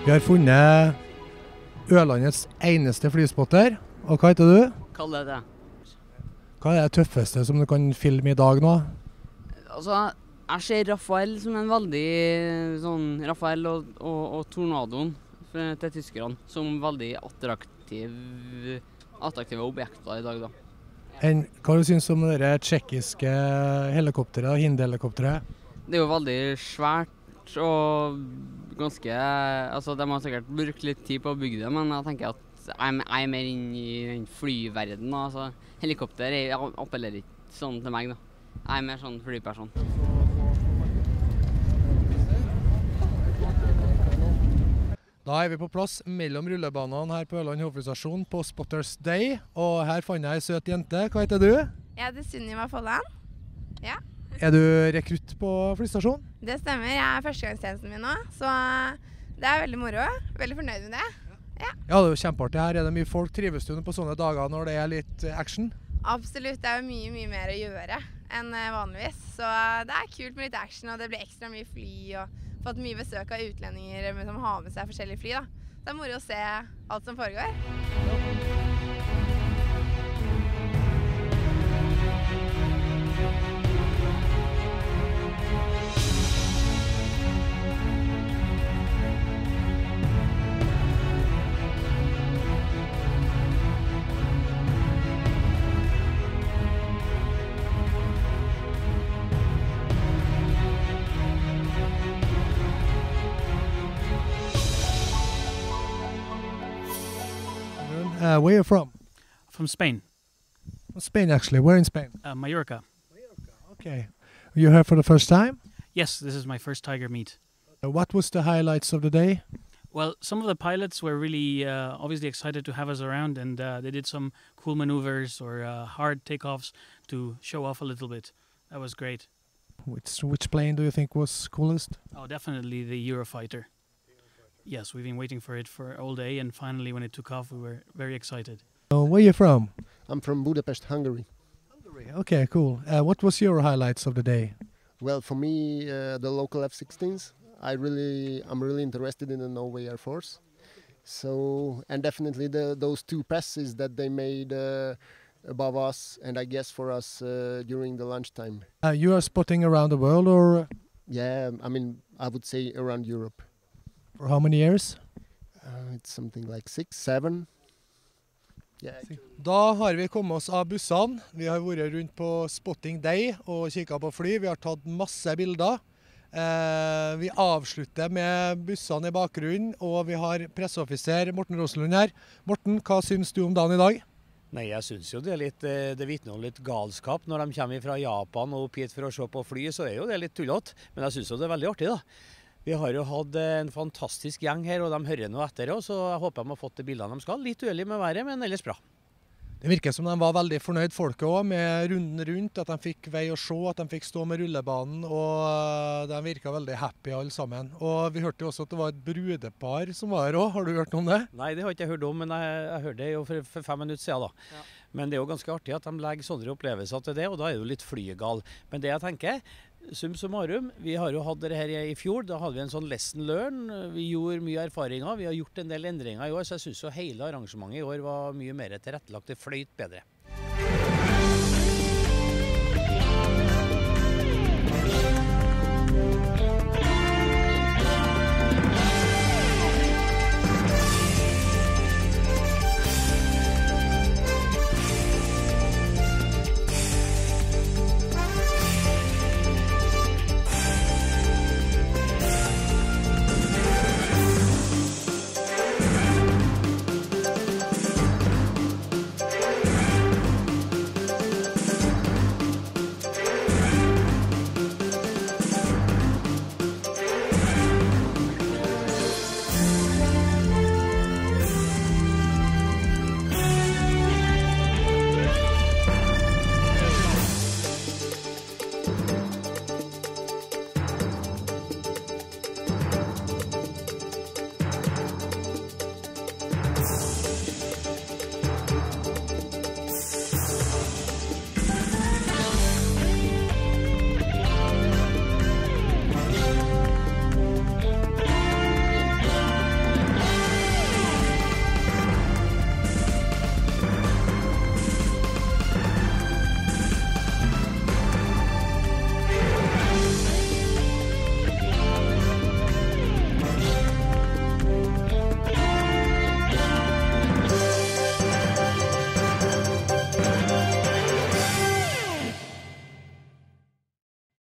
Vi har funnet Ørlandets eneste flyspotter, og hva heter du? Kalle det. Hva er det tøffeste som du kan filme i dag nå? Altså, jeg ser Rafael som en veldig sånn, Rafael og Tornadoen til tyskerne, som veldig attraktive objekter i dag da. Hva synes du om det tsjekkiske helikopteret, Hind-helikopteret? Det er jo veldig svært og ganske, altså de har sikkert brukt litt tid på å bygge det, men jeg tenker at jeg er mer inne i den flyverdenen, altså helikopter appellerer ikke sånn til meg da. Jeg er mer sånn flyperson. Da er vi på plass mellom rullebanene her på Ørland hovedflystasjon på Spotters Day, og her fant jeg en søt jente. Hva heter du? Jeg heter Sunniva Folland. Ja. Er du rekrutt på flystasjonen? Det stemmer, jeg er førstegangstjenesten min nå, så det er veldig moro. Veldig fornøyd med det. Ja, det er jo kjempeartig. Her er det mye folk. Trives du på sånne dager når det er litt action? Absolutt, det er jo mye mer å gjøre enn vanligvis. Så det er kult med litt action, og det blir ekstra mye fly, og fått mye besøk av utlendinger som har med seg forskjellige fly da. Så det er moro å se alt som foregår. Where are you from? From Spain. Spain, actually. Where in Spain? Mallorca. Okay. You're here for the first time? Yes, this is my first Tiger meet. What was the highlights of the day? Well, some of the pilots were really obviously excited to have us around, and they did some cool maneuvers or hard takeoffs to show off a little bit. That was great. Which plane do you think was coolest? Oh, definitely the Eurofighter. Yes, we've been waiting for it for all day, and finally when it took off we were very excited. Where are you from? I'm from Budapest, Hungary. Okay, cool. What was your highlights of the day? Well, for me, the local F-16s. I'm really interested in the Norway Air Force. So, and definitely those two passes that they made above us, and I guess for us during the lunchtime. You are spotting around the world, or? Yeah, I mean, I would say around Europe. For how many years? It's something like 6, 7. Yeah. Da har vi kommet oss av bussene. Vi har vært rundt på Spotting Day og kikket på fly. Vi har tatt masse bilder. Vi avslutter med bussene i bakgrunnen, og vi har presseoffiser Morten Rosenlund her. Morten, hva syns du om dagen i dag? Nei, jeg synes jo det vitner om litt galskap. Når de kommer fra Japan og opp hit for å se på fly, så er jo det litt tullete. Men jeg synes jo det er veldig artig da. Vi har jo hatt en fantastisk gjeng her, og de hører noe etter oss, så jeg håper de har fått de bildene de skal. Litt uheldig med været, men ellers bra. Det virker som de var veldig fornøyd folket også, med runden rundt, at de fikk vei å se, at de fikk stå med rullebanen, og de virket veldig happy alle sammen. Og vi hørte jo også at det var et brudepar som var her også. Har du hørt noe om det? Nei, det har ikke jeg hørt om, men jeg hørte det jo for 5 minutter siden da. Ja. Men det er jo ganske artig at de legger sånne opplevelser til det, og da er det jo litt flygal. Men det jeg tenker, sum summarum, vi har jo hatt det her i fjor, da hadde vi en sånn lesson learn, vi gjorde mye erfaringer, vi har gjort en del endringer i år, så jeg synes jo hele arrangementet i år var mye mer tilrettelagt, det fløyt bedre.